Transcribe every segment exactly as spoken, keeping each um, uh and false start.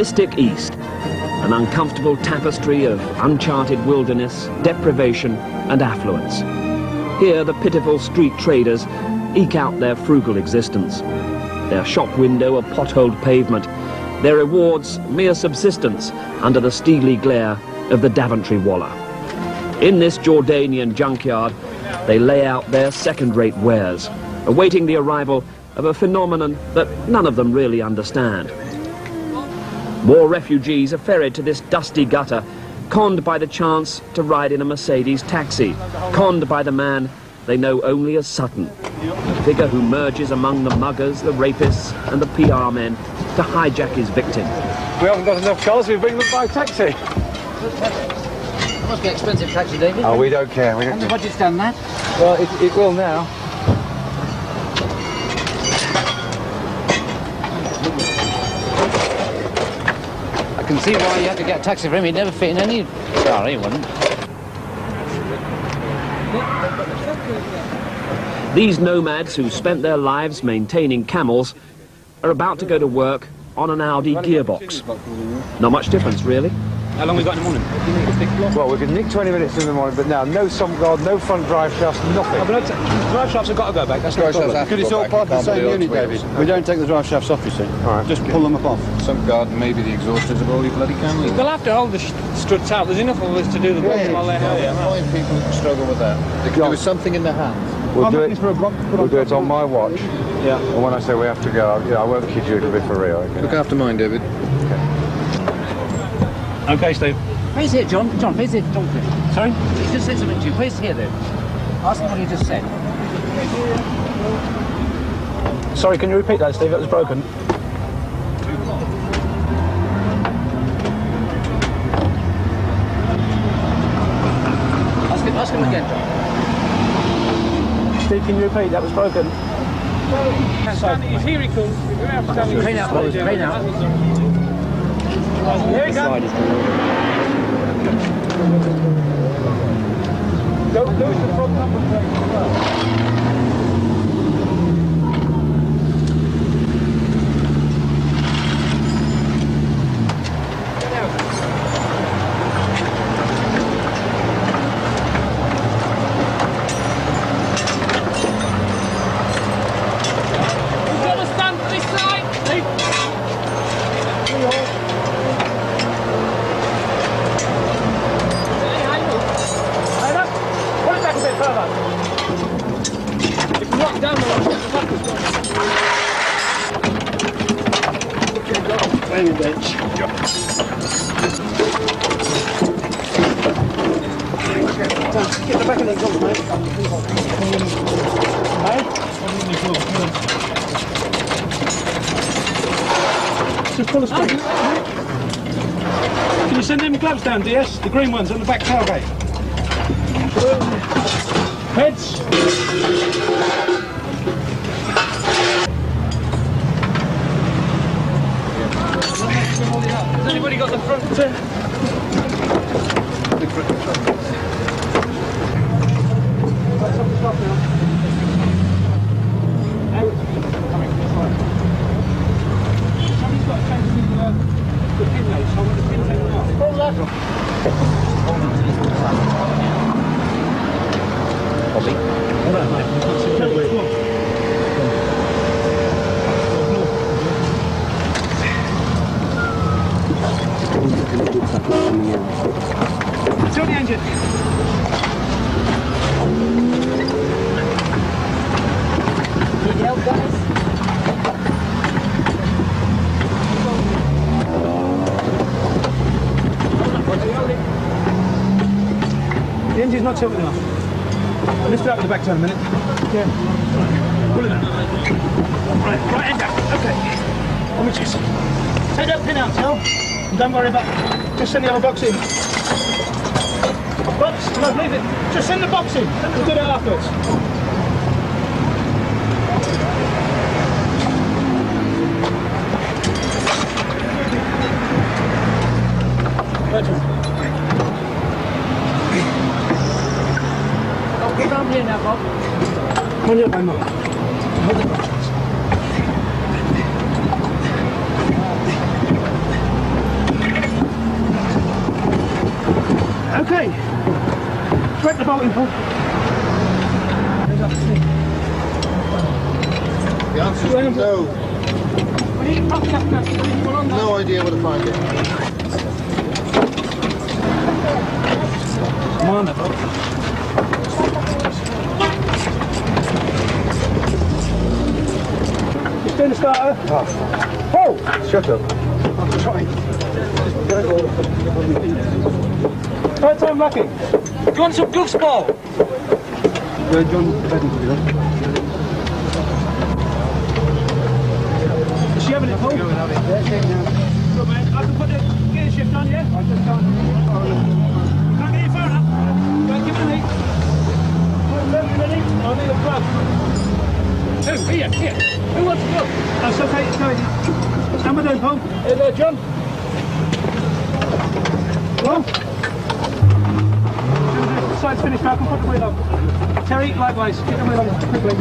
mystic East, an uncomfortable tapestry of uncharted wilderness, deprivation and affluence. Here the pitiful street traders eke out their frugal existence. Their shop window a potholed pavement, their rewards mere subsistence under the steely glare of the Daventry Walla. In this Jordanian junkyard, they lay out their second-rate wares, awaiting the arrival of a phenomenon that none of them really understand. War refugees are ferried to this dusty gutter, conned by the chance to ride in a Mercedes taxi, conned by the man they know only as Sutton, a figure who merges among the muggers, the rapists and the P R men to hijack his victim. We haven't got enough cars, we bring them by taxi. It must be expensive taxi, David. Oh, we don't care. We don't And the care. budget's done that. Well, it, it will now. I can see why you had to get a taxi for him. He'd never fit in any car, he wouldn't. These nomads who spent their lives maintaining camels are about to go to work on an Audi gearbox. Not much difference, really. How long we got in the morning? Well, we can nick twenty minutes in the morning, but now no sump guard, no front drive shafts, nothing. Oh, but drive shafts have got to go back, that's no problem. Because it's all part of the same unit, David. We don't take the drive shafts off, you see. All right. Just pull them up off. Some guard, maybe the exhausters of all you bloody camels. They'll have to hold the struts out. There's enough of us to do the bottom while they're held. Annoying people who struggle with that. They can do with something in their hands. We'll do it. We'll do it on my watch. Yeah. And when I say we have to go, yeah, I won't kid you, it'll be for real. Okay? Look after mine, David. Okay, Steve. Please here, John. John, please here. John, please. Sorry? He just said something to you. Please here, then. Ask him what he just said. Sorry, can you repeat that, Steve? That was broken. Ask him, ask him again, John. Steve, can you repeat? That was broken. He's here, he comes. Crane out, boys. Crane out. Here we go. Go, go to the front number plate as well. Can you send them gloves down, D S? The green ones on the back tailgate. Heads. Has anybody got the front? Uh... The front. Turn the engine. Need help, guys? The engine's not tilted enough. Lift it up with the back turn a minute. Yeah. Pull it out. Right, right end up. Okay. On the chest. Take that pin out, Tel. And don't worry about it. Just send the other box in. Box? No, leave it. Just send the box in. We'll do that afterwards. Get round here now, Bob. On your way, Mark. Hold the box. Okay. Straight the bolting pull. The answer is no. No idea where to find it. Come on. Just doing the starter. Oh. Oh! Shut up. I'm trying. Third time lucky. Do you want some goofball? Yeah, John, ready to do that. Is she having it, Paul? Good, man. I can put the gear shift on, yeah? I just can't. Can't get it far enough. Go and give it a lead. Ready? I'll need a plug. Who? Here, here. Who wants to go? That's okay, it's going. Stand by down, Paul. Here there, John. Well, the side's finished now, I can put the wheel on. Terry, likewise, get the wheel on quickly.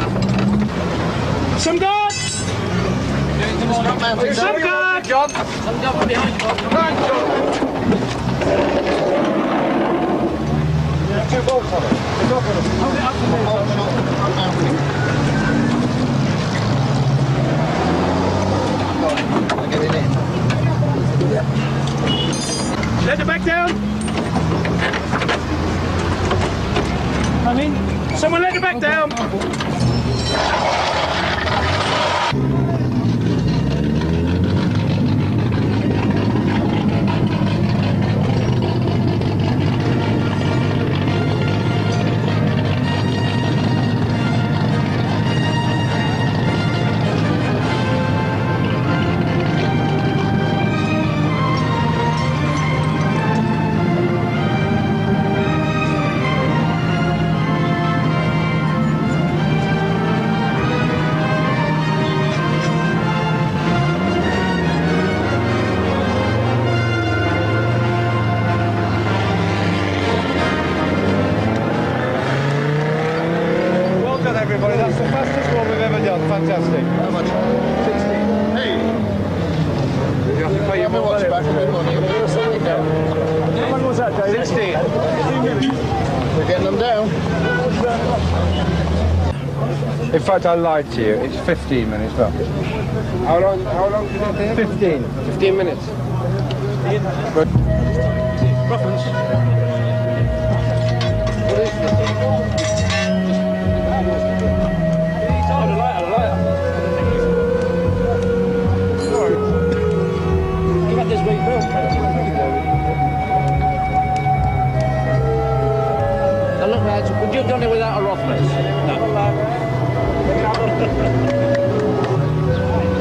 Some guard! Some guard! John. Some guard from behind you, Bob. Come on, John. Two bolts on it. Hold it up to me. Get it in. Let the back down. I mean, someone let the back down. Everybody, that's the fastest one we've ever done. Fantastic. How much? sixteen. Hey! You have to pay your Give me more what's money. back in the money. How long was that, David? sixteen. We're getting them down. In fact, I lied to you. It's fifteen minutes. Well, how long? How long did that take? Fifteen. Fifteen minutes. But Ruffins. What is this? Now look, lads, would you have done it without a Rothmans? No.